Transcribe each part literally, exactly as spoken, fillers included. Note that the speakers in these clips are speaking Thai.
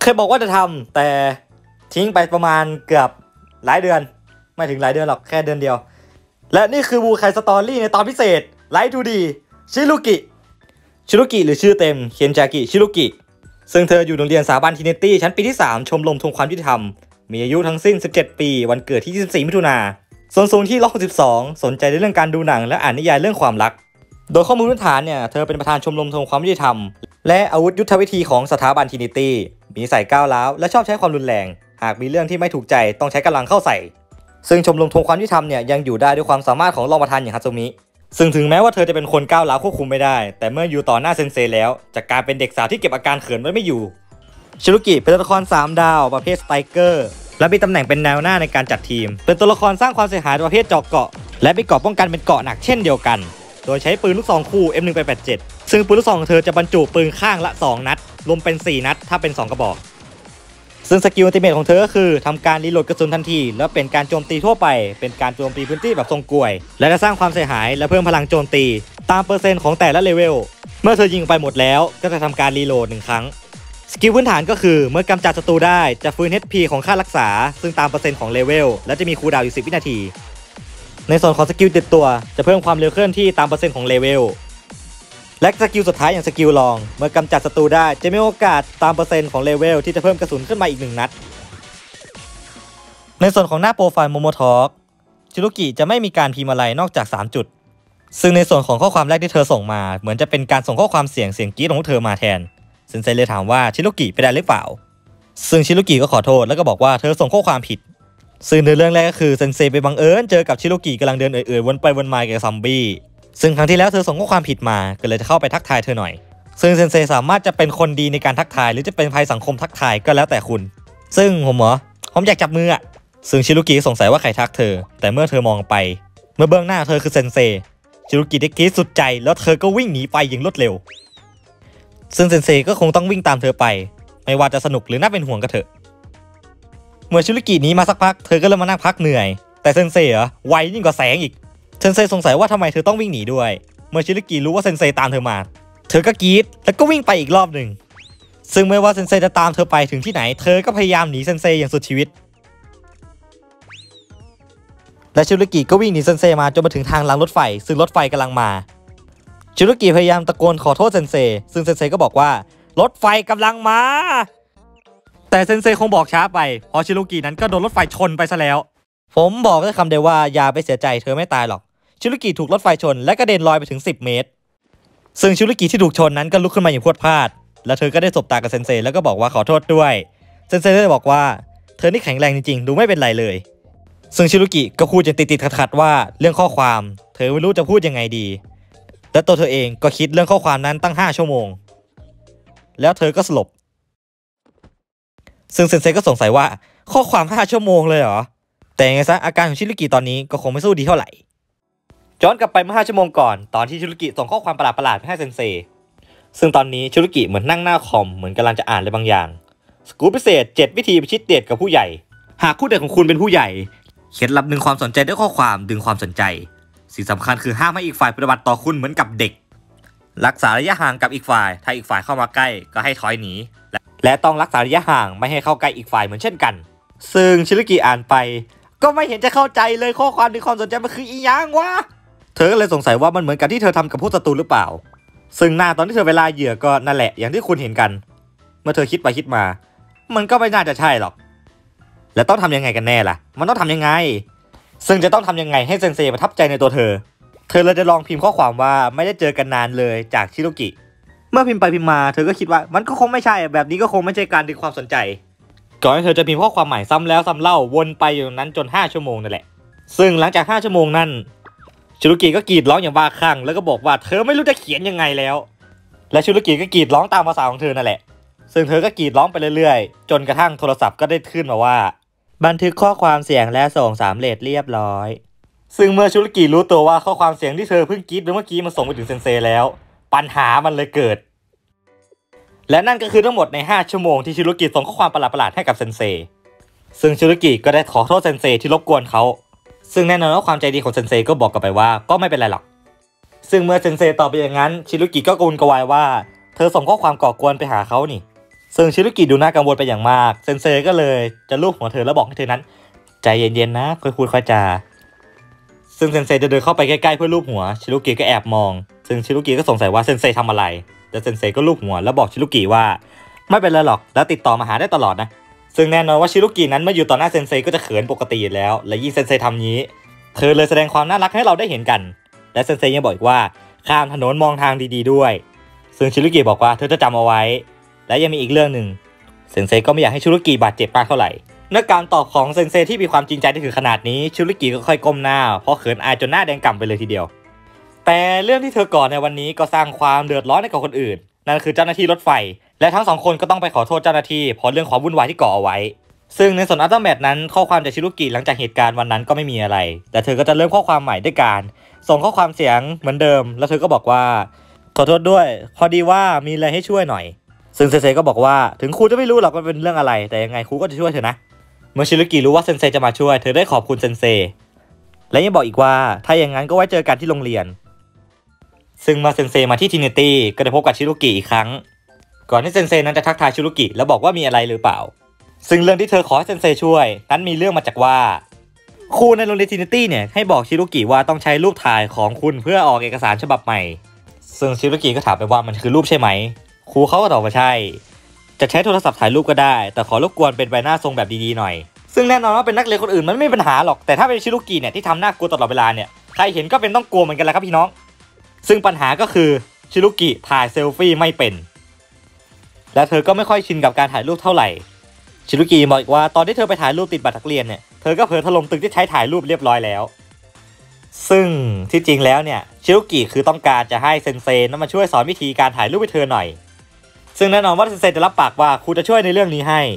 เคยบอกว่าจะทำแต่ทิ้งไปประมาณเกือบหลายเดือนไม่ถึงหลายเดือนหรอกแค่เดือนเดียวและนี่คือบูไคสตอรี่ในตอนพิเศษไลท์ทูดีชิรุกิชิรุกิหรือชื่อเต็มเคนจากิชิรุกิซึ่งเธออยู่โรงเรียนสถาบันทิเนตี้ชั้นปีที่สามชมรมทวงความยุติธรรมมีอายุทั้งสิ้นสิบเจ็ดปีวันเกิดที่ยี่สิบสี่มิถุนายนส่วนสูงที่หนึ่งร้อยหกสิบสองสนใจในเรื่องการดูหนังและอ่านนิยายเรื่องความรักโดยข้อมูลพื้นฐานเนี่ยเธอเป็นประธานชมรมทวงความยุติธรรมและอาวุธยุทธวิธีของสถาบันทินิตี้มีนิสัยก้าวร้าวและชอบใช้ความรุนแรงหากมีเรื่องที่ไม่ถูกใจต้องใช้กำลังเข้าใส่ซึ่งชมรมทวงความยุติธรรมเนี่ยยังอยู่ได้ด้วยความสามารถของรองประธานอย่างฮัตซุมิซึ่งถึงแม้ว่าเธอจะเป็นคนก้าวร้าวควบคุมไม่ได้แต่เมื่ออยู่ต่อหน้าเซนเซแล้วจะกลายเป็นเด็กสาวที่เก็บอาการเขินไว้ไม่อยู่ชิรุกิเป็นตัวละครสามดาวประเภทสไตรเกอร์และมีตำแหน่งเป็นแนวหน้าในการจัดทีมเป็นตัวละครสร้างความเสียหายประเภทเจาะเกาะและมีเกราะป้องกันเป็นเกราะหนักเช่นเดียวกันโดยใช้ปืนลูกซองคู่ เอ็ม หนึ่ง แปด แปด เจ็ด ซึ่งปืนลูกซองของเธอจะบรรจุปืนข้างละสองนัดรวมเป็นสี่นัดถ้าเป็นสองกระบอกซึ่งสกิลอัลติเมทของเธอก็คือทำการรีโหลดกระสุนทันทีแล้วเป็นการโจมตีทั่วไปเป็นการโจมตีพื้นที่แบบทรงกลวยและจะสร้างความเสียหายและเพิ่มพลังโจมตีตามเปอร์เซ็นต์ของแต่ละเลเวลเมื่อเธอยิงไปหมดแล้วก็จะทำการรีโหลดหนึ่งครั้งสกิลพื้นฐานก็คือเมื่อกำจัดศัตรูได้จะฟื้น เอช พี ของค่ารักษาซึ่งตามเปอร์เซ็นต์ของเลเวลและจะมีคูลดาวน์อยู่สิบวินาทีในส่วนของสกิลติดตัวจะเพิ่มความเร็วเคลื่อนที่ตามเปอร์เซ็นต์ของเลเวลและสกิลสุดท้ายอย่างสกิลลองเมื่อกำจัดศัตรูได้จะมีโอกาสตามเปอร์เซ็นต์ของเลเวลที่จะเพิ่มกระสุนขึ้นมาอีกหนึ่งนัดในส่วนของหน้าโปรไฟล์โมโมทอล์กชิรุกิจะไม่มีการพิมพ์อะไรนอกจากสามจุดซึ่งในส่วนของข้อความแรกที่เธอส่งมาเหมือนจะเป็นการส่งข้อความเสียงเสียงกรี๊ดของเธอมาแทนเซนเซเลยถามว่าชิรุกิไปได้หรือเปล่าซึ่งชิรุกิก็ขอโทษแล้วก็บอกว่าเธอส่งข้อความผิดซึ่งในเรื่องแรกก็คือเซนเซไปบังเอิญเจอกับชิรุกิกำลังเดินเอื่อยๆวนไปวนมากับซอมบี้ซึ่งครั้งที่แล้วเธอส่งข้อความผิดมาก็เลยจะเข้าไปทักทายเธอหน่อยซึ่งเซนเซสามารถจะเป็นคนดีในการทักทายหรือจะเป็นภัยสังคมทักทายก็แล้วแต่คุณซึ่งผมเหรอผมอยากจับมืออ่ะซึ่งชิรุกิสงสัยว่าใครทักเธอแต่เมื่อเธอมองไปเมื่อเบื้องหน้าเธอคือเซนเซชิรุกิได้กรี๊ดสุดใจแล้วเธอก็วิ่งหนีไปอย่างรวดเร็วซึ่งเซนเซก็คงต้องวิ่งตามเธอไปไม่ว่าจะสนุกหรือน่าเป็นห่วงก็เถอะเมื่อชิรุกิหนีมาสักพักเธอก็เริ่มมานั่งพักเหนื่อยแต่เซนเซเหรอไวยิ่งกว่าแสงอีกเซนเซสงสัยว่าทำไมเธอต้องวิ่งหนีด้วยเมื่อชิรุกิรู้ว่าเซนเซตามเธอมาเธอก็กรี๊ดแล้วก็วิ่งไปอีกรอบหนึ่งซึ่งไม่ว่าเซนเซจะตามเธอไปถึงที่ไหนเธอก็พยายามหนีเซนเซอย่างสุดชีวิตและชิรุกิก็วิ่งหนีเซนเซมาจนมาถึงทางรางรถไฟซึ่งรถไฟกำลังมาชิรุกิพยายามตะโกนขอโทษเซนเซซึ่งเซนเซก็บอกว่ารถไฟกำลังมาแต่เซนเซคงบอกช้าไปเพราะชิรุกินั้นก็โดนรถไฟชนไปซะแล้วผมบอกได้คำเดียวว่าอย่าไปเสียใจเธอไม่ตายหรอกชิรุกิถูกรถไฟชนและกระเด็นลอยไปถึงสิบเมตรซึ่งชิรุกิที่ถูกชนนั้นก็ลุกขึ้นมาอย่างพรวดพลาดและเธอก็ได้สบตากับเซนเซแล้วก็บอกว่าขอโทษด้วยเซนเซได้บอกว่าเธอนี่แข็งแรงจริงๆดูไม่เป็นไรเลยซึ่งชิรุกิก็พูดอย่างติดๆขัดๆว่าเรื่องข้อความเธอไม่รู้จะพูดยังไงดีและตัวเธอเองก็คิดเรื่องข้อความนั้นตั้งห้าชั่วโมงแล้วเธอก็สลบซึ่งเซนเซก็สงสัยว่าข้อความห้าชั่วโมงเลยเหรอแต่ยังไงซะอาการของชิรุกิตอนนี้ก็คงไม่สู้ดีเท่าไหร่ย้อนกลับไปเมื่อห้าชั่วโมงก่อนตอนที่ชิรุกิส่งข้อความประหลาดๆไปให้เซนเซซึ่งตอนนี้ชิรุกิเหมือนนั่งหน้าคอมเหมือนกำลังจะอ่านอะไรบางอย่างสกู๊ปพิเศษเจ็ดวิธีพิชิตเดทกับผู้ใหญ่หากคู่เดทของคุณเป็นผู้ใหญ่เคล็ดลับดึงความสนใจด้วยข้อความดึงความสนใจสิ่งสำคัญคือห้ามให้อีกฝ่ายปฏิบัติต่อคุณเหมือนกับเด็กรักษาระยะห่างกับอีกฝ่ายถ้าอีกฝ่ายเข้ามาใกล้ก็ให้ถอยหนีและต้องรักษาระยะห่างไม่ให้เข้าใกล้อีกฝ่ายเหมือนเช่นกันซึ่งชิรุกิอ่านไปก็ไม่เห็นจะเข้าใจเลยข้อความดึงความสนใจมันคืออีหยังวะเธอก็เลยสงสัยว่ามันเหมือนกับที่เธอทำกับผู้ศัตรูหรือเปล่าซึ่งหน้าตอนที่เธอเวลาเหยื่อก็นั่นแหละอย่างที่คุณเห็นกันเมื่อเธอคิดไปคิดมามันก็ไม่น่าจะใช่หรอกแล้วต้องทำยังไงกันแน่ล่ะมันต้องทำยังไงซึ่งจะต้องทำยังไงให้เซนเซประทับใจในตัวเธอเธอเลยจะลองพิมพ์ข้อความว่าไม่ได้เจอกันนานเลยจากชิรุกิเมื่อพิมพ์ไปพิมพ์มาเธอก็คิดว่ามันก็คงไม่ใช่แบบนี้ก็คงไม่ใช่การดึงความสนใจก่อนที่เธอจะพิมพ์ข้อความใหม่ซ้ำแล้วซ้ำเล่าวนไปอยู่นั้นจนห้าชั่วโมงนั่นแหละซึ่งหลังจากห้าชั่วโมงนั้นชิรุกิก็กรีดร้องอย่างบ้าคลั่งแล้วก็บอกว่าเธอไม่รู้จะเขียนยังไงแล้วและชิรุกิก็กรีดร้องตามภาษาของเธอนั่นแหละซึ่งเธอก็กรีดร้องไปเรื่อยๆจนกระทั่งโทรศัพท์ก็ได้ขึ้นมาว่าบันทึกข้อความเสียงและส่งสำเร็จเรียบร้อยซึ่งเมื่อชิรุกิรู้ตัวว่าข้อความเสียงที่เธอเพิ่งกรีดเมื่อกี้มันส่งไปถึงเซนเซแล้วปัญหามันเลยเกิดและนั่นก็คือทั้งหมดในห้าชั่วโมงที่ชิรุกิส่งข้อความประหลาดๆให้กับเซนเซซึ่งชิรุกิก็ได้ขอโทษเซนเซที่รบกวนเขาซึ่งแน่นอนว่าความใจดีของเซนเซก็บอกกลับไปว่าก็ไม่เป็นไรหรอกซึ่งเมื่อเซนเซตอบไปอย่างนั้นชิรุกิก็กระวนกระวายว่าเธอส่งข้อความก่อกวนไปหาเขานี่ซึ่งชิรุกิดูน่ากังวลไปอย่างมากเซนเซก็เลยจะลูบหัวเธอแล้วบอกให้เธอนั้นใจเย็นๆนะค่อยพูดค่อยจาซึ่งเซนเซจะเดินเข้าไปใกล้ๆเพื่อลูบหัวชิรุกิก็แอบมองซึ่งชิรุกิก็สงสัยว่าเซนเซทำอะไรแต่เซนเซก็ลูบหัวแล้วบอกชิรุกิว่าไม่เป็นไรหรอกแล้วติดต่อมาหาได้ตลอดนะซึ่งแน่นอนว่าชิรุกินั้นเมื่ออยู่ต่อหน้าเซนเซก็จะเขินปกติอยู่แล้วและยิ่งเซนเซทำนี้เธอเลยแสดงความน่ารักให้เราได้เห็นกันและเซนเซยังบอกอีกว่าข้ามถนนมองทางดีๆด้วยซึ่งชิรุกิบอกว่าเธอจะจำเอาไว้และยังมีอีกเรื่องหนึ่งเซนเซก็ไม่อยากให้ชิรุกิบาดเจ็บมากเท่าไหร่เมื่อการตอบของเซนเซที่มีความจริงใจได้ถึงขนาดนี้ชิรุกิก็ค่อยก้มหน้าเพราะเขินอายจนหน้าแดงก่ำไปเลยทีเดียวแต่เรื่องที่เธอก่อในวันนี้ก็สร้างความเดือดร้อนให้กับคนอื่นนั่นคือเจ้าหน้าที่รถไฟและทั้งสองคนก็ต้องไปขอโทษเจ้าหน้าที่เพราะเรื่องความวุ่นวายที่ก่อเอาไว้ซึ่งในส่วนอัลเทอร์แมทนั้นข้อความจากชิรุกิหลังจากเหตุการณ์วันนั้นก็ไม่มีอะไรแต่เธอก็จะเริ่มข้อความใหม่ด้วยการส่งข้อความเสียงเหมือนเดิมแล้วเธอก็บอกว่าขอโทษด้วยพอดีว่ามีอะไรให้ช่วยหน่อยซึ่งเซนเซก็บอกว่าถึงครูจะไม่รู้หรอกว่าเป็นเรื่องอะไรแต่ยังไงครูก็จะช่วยเธอนะเมื่อชิรุกิรู้ว่าเซนเซจะมาช่วยเธอได้ขอบคุณเซนเซและยังบอกอีกว่าถ้าอย่างนั้นก็ไว้เจอกันที่โรงเรียนซึ่งมาเซนเซมาที่ทินิตี้ก็ได้พบกับชิรุกิอีกครั้งก่อนที่เซนเซนั้นจะทักทายชิรุกิแล้วบอกว่ามีอะไรหรือเปล่าซึ่งเรื่องที่เธอขอให้เซนเซช่วยนั้นมีเรื่องมาจากว่าครูในโรงเรียนทินิตี้เนี่ยให้บอกชิรุกิว่าต้องใช้รูปถ่ายของคุณเพื่อออกเอกสารฉบับใหม่ซึ่งชิรุกิก็ถามไปว่ามันคือรูปใช่ไหมครูเขาก็ตอบว่าใช่จะใช้โทรศัพท์ถ่ายรูปก็ได้แต่ขอรบกวนเป็นใบหน้าทรงแบบดีๆหน่อยซึ่งแน่นอนว่าเป็นนักเรียนคนอื่นมันไม่มีปัญหาหรอกแต่ถ้าเป็นชิรุกิเนี่ยที่ทำหน้ากลัวตลอดเวลาเนี่ยใครเห็นก็เป็นต้องกลัวเหมือนกันแหละครับพี่น้องซึ่งปัญหาก็คือชิรุกิถ่ายเซลฟี่ไม่เป็นและเธอก็ไม่ค่อยชินกับการถ่ายรูปเท่าไหร่ชิรุกิบอกอีกว่าตอนที่เธอไปถ่ายรูปติดบัตรนักเรียนเนี่ยเธอก็เผลอถล่มตึกที่ใช้ถ่ายรูปเรียบร้อยแล้วซึ่งที่จริงแล้วเนี่ยชิรุกิคือต้องการจะให้เซนเซนั้นมาช่วยสอนวิธีการถ่ายรูปให้เธอหน่อยซึ่งแน่นอนว่าเซนเซจะรับปากว่าครูจะช่วยในเรื่องนี้ให้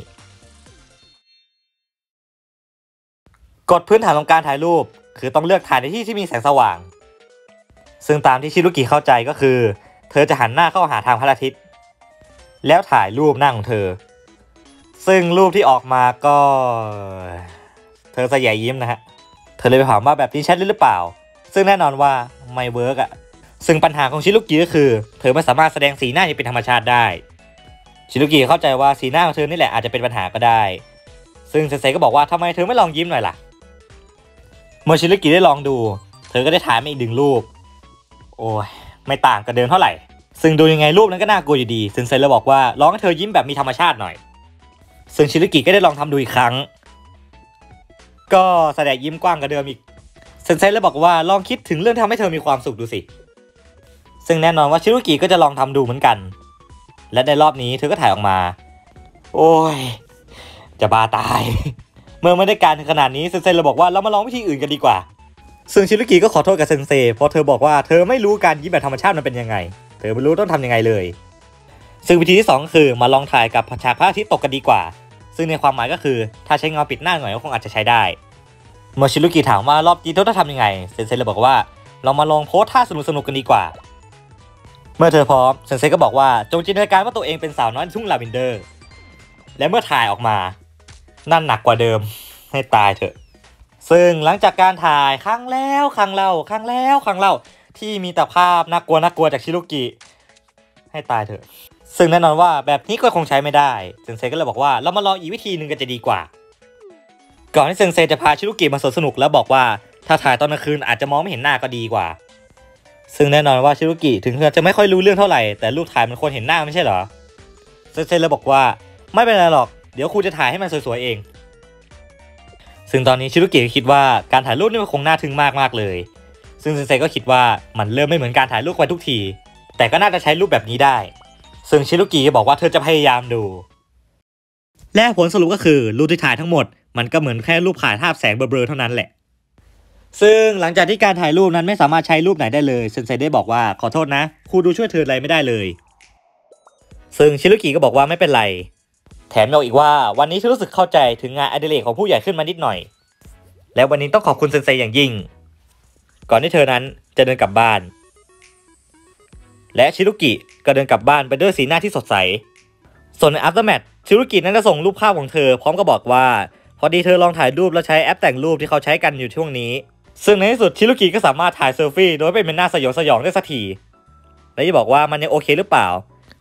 กฎพื้นฐานของการถ่ายรูปคือต้องเลือกถ่ายในที่ที่มีแสงสว่างซึ่งตามที่ชิรุกิเข้าใจก็คือเธอจะหันหน้าเข้าหาทางพระอาทิตย์แล้วถ่ายรูปหน้าของเธอซึ่งรูปที่ออกมาก็เธอเสยยิ้มนะฮะเธอเลยไปถามว่าแบบนี้ใช่หรือเปล่าซึ่งแน่นอนว่าไม่เวิร์กอะซึ่งปัญหาของชิรุกิก็คือเธอไม่สามารถแสดงสีหน้าที่เป็นธรรมชาติได้ชิรุกิเข้าใจว่าสีหน้าของเธอนี่แหละอาจจะเป็นปัญหาก็ได้ซึ่งเซนเซก็บอกว่าทำไมเธอไม่ลองยิ้มหน่อยล่ะเมื่อชิรุกิได้ลองดูเธอก็ได้ถ่ายมาอีกหนึ่งรูปโอ้ยไม่ต่างกับเดิมเท่าไหร่ซึ่งดูยังไงรูปนั้นก็น่ากลัวอยู่ดีเซนเซเลยบอกว่าลองให้เธอยิ้มแบบมีธรรมชาติหน่อยซึ่งชิรุกิก็ได้ลองทำดูอีกครั้งก็แสดงยิ้มกว้างกว่าเดิมอีกเซนเซเลยบอกว่าลองคิดถึงเรื่องที่ทำให้เธอมีความสุขดูสิซึ่งแน่นอนว่าชิรุกิก็จะลองทำดูเหมือนกันและในรอบนี้เธอก็ถ่ายออกมาโอ้ยจะบ้าตายเมื่อไม่ได้การถึงขนาดนี้เซนเซเลยบอกว่าเรามาลองวิธีอื่นกันดีกว่าซึ่งชิรุกิก็ขอโทษกับเซนเซเพราะเธอบอกว่าเธอไม่รู้การยิ้มแบบธรรมชาติมันเป็นยังไงเธอไม่รู้ต้องทำยังไงเลยซึ่งวิธีที่สองคือมาลองถ่ายกับฉากพระอาทิตย์ตกกันดีกว่าซึ่งในความหมายก็คือถ้าใช้เงาปิดหน้าหน่อยก็คงอาจจะใช้ได้เมื่อชิรุกิถามว่ารอบนี้เธอต้องทำยังไงเซนเซเลยบอกว่าเรามาลองโพสท่าสนุกๆกันดีกว่าเมื่อเธอพร้อมเซนเซก็บอกว่าจงจินตนาการว่าตัวเองเป็นสาวน้อยทุ่งลาเวนเดอร์และเมื่อถ่ายออกมานั่นหนักกว่าเดิมให้ตายเถอะซึ่งหลังจากการถ่ายครั้งแล้วครั้งเล่าครั้งแล้วครั้งเล่าที่มีแต่ภาพน่ากลัวน่ากลัวจากชิรุกิให้ตายเถอะซึ่งแน่นอนว่าแบบนี้ก็คงใช้ไม่ได้เซนเซก็เลยบอกว่าเรามาลองอีกวิธีหนึ่งกันจะดีกว่าก่อนที่เซนเซจะพาชิรุกิมาสวนสนุกแล้วบอกว่าถ้าถ่ายตอนกลางคืนอาจจะมองไม่เห็นหน้าก็ดีกว่าซึ่งแน่นอนว่าชิรุกิถึงจะไม่ค่อยรู้เรื่องเท่าไหร่แต่รูปถ่ายมันควรเห็นหน้าไม่ใช่เหรอเซนเซเลยบอกว่าไม่เป็นไรหรอกเดี๋ยวครูจะถ่ายให้มันสวยๆเองซึ่งตอนนี้ชิรุกิคิดว่าการถ่ายรูปนี่มันคงน่าทึ่งมากๆเลยซึ่งเซนเซก็คิดว่ามันเริ่มไม่เหมือนการถ่ายรูปไปทุกทีแต่ก็น่าจะใช้รูปแบบนี้ได้ซึ่งชิรุกิบอกว่าเธอจะพยายามดูและผลสรุปก็คือรูปที่ถ่ายทั้งหมดมันก็เหมือนแค่รูปถ่ายภาพแสงเบลอๆเท่านั้นแหละซึ่งหลังจากที่การถ่ายรูปนั้นไม่สามารถใช้รูปไหนได้เลยเซนเซได้บอกว่าขอโทษนะครูดูช่วยเธออะไรไม่ได้เลยซึ่งชิรุกิก็บอกว่าไม่เป็นไรแถมบอกอีกว่าวันนี้ฉันรู้สึกเข้าใจถึงงานอดิเรกของผู้ใหญ่ขึ้นมานิดหน่อยและวันนี้ต้องขอบคุณเซนเซอย่างยิ่งก่อนที่เธอนั้นจะเดินกลับบ้านและชิรุกิก็เดินกลับบ้านไปด้วยสีหน้าที่สดใสส่วนใน Aftermath ชิรุกินั้นจะส่งรูปภาพของเธอพร้อมกับบอกว่าพอดีเธอลองถ่ายรูปแล้วใช้แอปแต่งรูปที่เขาใช้กันอยู่ช่วงนี้ซึ่งในที่สุดชิรุกิก็สามารถถ่ายเซลฟี่โดยไม่เป็นหน้าสยองสยองได้สักทีและจะบอกว่ามันยังโอเคหรือเปล่า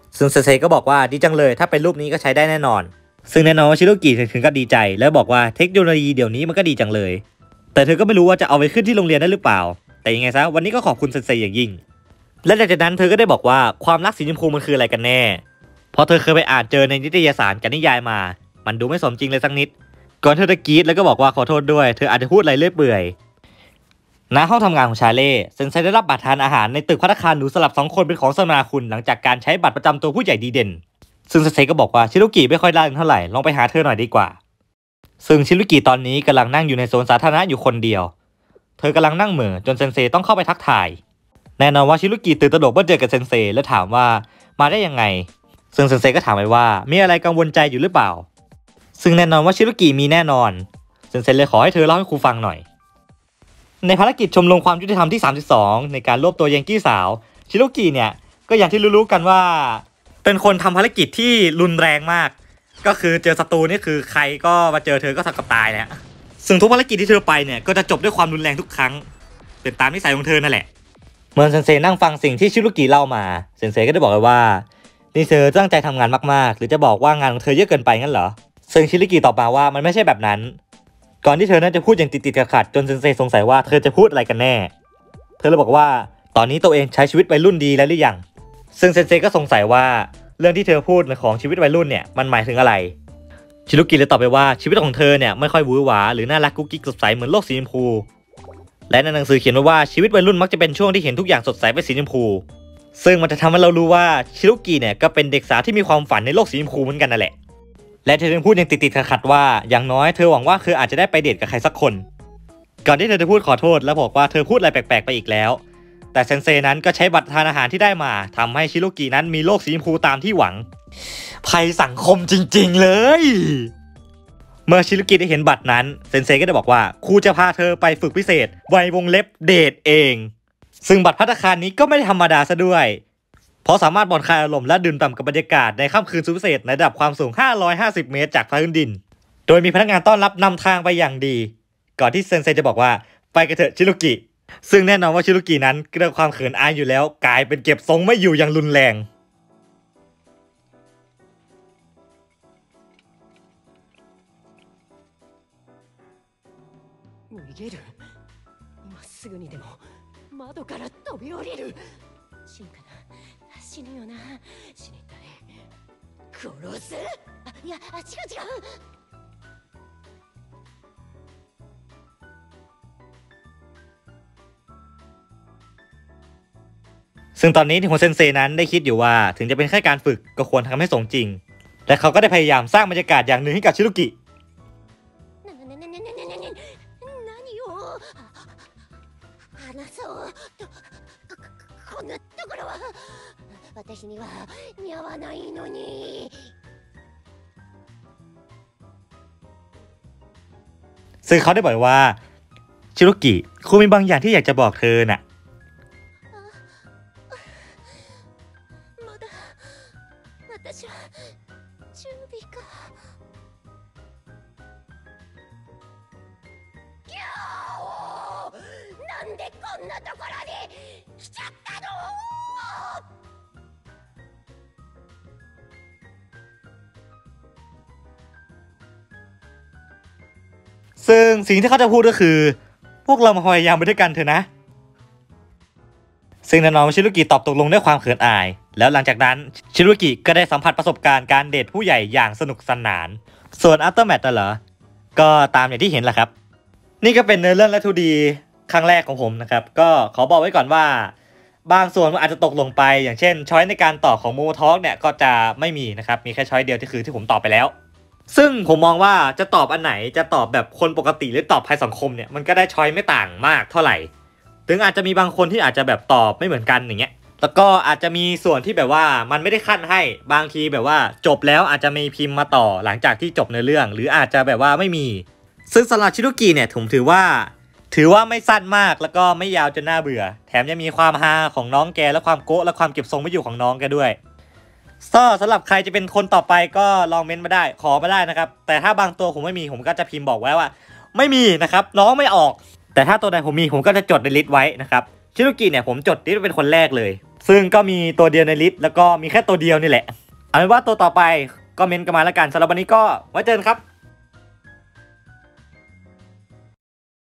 ซึ่งเซนเซก็บอกว่าดีจังเลยถ้าเป็นรูปนี้ก็ใช้ได้แน่นอนซึ่งแน่นอนว่าชิโรกิถึงกับดีใจแล้วบอกว่าเทคโนโลยีเดี๋ยวนี้มันก็ดีจังเลยแต่เธอก็ไม่รู้ว่าจะเอาไปขึ้นที่โรงเรียนได้หรือเปล่าแต่ยังไงซะวันนี้ก็ขอบคุณเซนเซอย่างยิ่งและหลังจากนั้นเธอก็ได้บอกว่าความรักสีชมพูมันคืออะไรกันแน่เพราะเธอเคยไปอ่านเจอในนิตยสารกับนิยายมามันดูไม่สมจริงเลยสักนิดก่อนเธอจะกรี๊ดแล้วก็บอกว่าขอโทษด้วยเธออาจจะพูดอะไรเลื่อยเปื่อยณห้องทำงานของชาเล่เซนเซได้รับบัตรทานอาหารในตึกภัตตาคารหรูสลับสองคนเป็นของสมนาคุณหลังจากการใช้บัตรประจำตัวผู้ใหญ่ดีเด่นซึ่งเซนเซก็บอกว่าชิโรกิไม่ค่อยได้เท่าไหร่ลองไปหาเธอหน่อยดีกว่าซึ่งชิโรกิตอนนี้กำลังนั่งอยู่ในโซนสาธารณะอยู่คนเดียวเธอกำลังนั่งเหม่อจนเซนเซต้องเข้าไปทักทายแน่นอนว่าชิโรกิตื่นตระหนกเมื่อเจอกับเซนเซและถามว่ามาได้ยังไงซึ่งเซนเซก็ถามไปว่ามีอะไรกังวลใจอยู่หรือเปล่าซึ่งแน่นอนว่าชิโรกิมีแน่นอนเซนเซเลยขอให้เธอเล่าให้ครูฟังหน่อยในภารกิจชมรมความยุติธรรมที่สามสิบสองในการรวบตัวยังกี้สาวชิโรกิเนี่ยก็อย่างที่รู้ๆกันว่าเป็นคนทำภารกิจที่รุนแรงมากก็คือเจอศัตรูนี่คือใครก็มาเจอเธอก็ทำกับตายเนี่ยซึ่งทุกภารกิจที่เธอไปเนี่ยก็จะจบด้วยความรุนแรงทุกครั้งเป็นตามนิสัยของเธอนั่นแหละเมื่อเซนเซนั่งฟังสิ่งที่ชิโรกิเล่ามาเซนเซก็ได้บอกเลยว่านี่เธอตั้งใจทำงานมากๆหรือจะบอกว่างานของเธอเยอะเกินไปงั้นเหรอซึ่งชิโรกิตอบมาว่ามันไม่ใช่แบบนั้นก่อนที่เธอน่าจะพูดอย่างติดๆขัดๆจนเซนเซสงสัยว่าเธอจะพูดอะไรกันแน่เธอเลยบอกว่าตอนนี้ตัวเองใช้ชีวิตวัยรุ่นดีแล้วหรือยังซึ่งเซนเซก็สงสัยว่าเรื่องที่เธอพูดของชีวิตวัยรุ่นเนี่ยมันหมายถึงอะไรชิโรกิเลยตอบไปว่าชีวิตของเธอเนี่ยไม่ค่อยหวือหวาหรือน่ารักกุ๊กกิ๊กสดใสเหมือนโลกสีชมพูและในหนังสือเขียนไว้ว่าชีวิตวัยรุ่นมักจะเป็นช่วงที่เห็นทุกอย่างสดใสเป็นสีชมพูซึ่งมันจะทำให้เรารู้ว่าชิโรกิเนี่ยก็เป็นเด็กสาวที่มีความฝันในโลกสีชมพูเหมือนกันนั่นแหละและเธอยังพูดอย่างติดๆขัดๆว่าอย่างน้อยเธอหวังว่าเธออาจจะได้ไปเดทกับใครสักคนก่อนที่เธอจะพูดขอโทษแล้วบอกว่าเธอพูดอะไรแปลกๆไปอีกแล้วแต่เซนเซนั้นก็ใช้บัตรทานอาหารที่ได้มาทำให้ชิโรกินั้นมีโลกสีชมพูตามที่หวังภัยสังคมจริงๆเลยเมื่อชิโรกิได้เห็นบัตรนั้นเซนเซก็ได้บอกว่าครูจะพาเธอไปฝึกพิเศษไว้วงเล็บเดทเองซึ่งบัตรภัตตาคารนี้ก็ไม่ได้ธรรมดาซะด้วยเพราะสามารถผ่อนคลายอารมณ์และดื่มด่ำกับบรรยากาศในค่ำคืนสุดพิเศษในระดับความสูงห้าร้อยห้าสิบเมตรจากพื้นดินโดยมีพนักงานต้อนรับนำทางไปอย่างดีก่อนที่เซนเซจะบอกว่าไปกันเถอะชิโรกิซึ่งแน่นอนว่าชิโรกินั้นเรื่องความเขินอายอยู่แล้วกลายเป็นเก็บทรงไม่อยู่อย่างรุนแรง逃げる今すぐにでも窓から飛び降りる死ぬかな死ぬよな死にたい殺すあいや違う違うซึ่งตอนนี้ที่หัวเซนเซนั้นได้คิดอยู่ว่าถึงจะเป็นแค่การฝึกก็ควรทำให้สมจริงและเขาก็ได้พยายามสร้างบรรยากาศอย่างหนึ่งให้กับชิโรกิこんなところは私には似合わないのにซึ่งเขาได้บอกว่าชิโรกิคงมีบางอย่างที่อยากจะบอกเธอน่ะまだ私は準備かギャオなんでこんなところに来ちゃったのซึ่งสิ่งที่เขาจะพูดก็คือพวกเรามาพยายามไปด้วยกันเถอะนะซึ่งแน่นอนชิโรกิตอบตกลงด้วยความเขินอายแล้วหลังจากนั้นชิโรกิก็ได้สัมผัสประสบการณ์การเดทผู้ใหญ่อย่างสนุกสนานส่วนอัลเตอร์แมทเหรอก็ตามอย่างที่เห็นแหละครับนี่ก็เป็นเนื้อเรื่องและทูดีครั้งแรกของผมนะครับก็ขอบอกไว้ก่อนว่าบางส่วนมันอาจจะตกลงไปอย่างเช่นช้อยในการตอบของโมทอล์กเนี่ยก็จะไม่มีนะครับมีแค่ช้อยเดียวที่คือที่ผมตอบไปแล้วซึ่งผมมองว่าจะตอบอันไหนจะตอบแบบคนปกติหรือตอบภัยสังคมเนี่ยมันก็ได้ช้อยไม่ต่างมากเท่าไหร่ถึงอาจจะมีบางคนที่อาจจะแบบตอบไม่เหมือนกันอย่างเงี้ยแล้วก็อาจจะมีส่วนที่แบบว่ามันไม่ได้ขั้นให้บางทีแบบว่าจบแล้วอาจจะมีพิมพ์มาต่อหลังจากที่จบในเรื่องหรืออาจจะแบบว่าไม่มีซึ่งสำหรับชิโรกิเนี่ยผมถือว่าถือว่าไม่สั้นมากแล้วก็ไม่ยาวจนน่าเบื่อแถมยังมีความฮาของน้องแกและความโก๊ะและความเก็บทรงไม่อยู่ของน้องแกด้วยก็สำหรับใครจะเป็นคนต่อไปก็ลองเม้นต์มาได้ขอมาได้นะครับแต่ถ้าบางตัวผมไม่มีผมก็จะพิมพ์บอกไว้ว่าไม่มีนะครับน้องไม่ออกแต่ถ้าตัวใดผมมีผมก็จะจดในลิสต์ไว้นะครับชิโรกิเนี่ยผมจดลิสต์เป็นคนแรกเลยซึ่งก็มีตัวเดียวในลิสต์แล้วก็มีแค่ตัวเดียวนี่แหละเอาเป็นว่าตัวต่อไปก็เมนต์กันมาแล้วกันสำหรับวันนี้ก็ไว้เจอกันครับ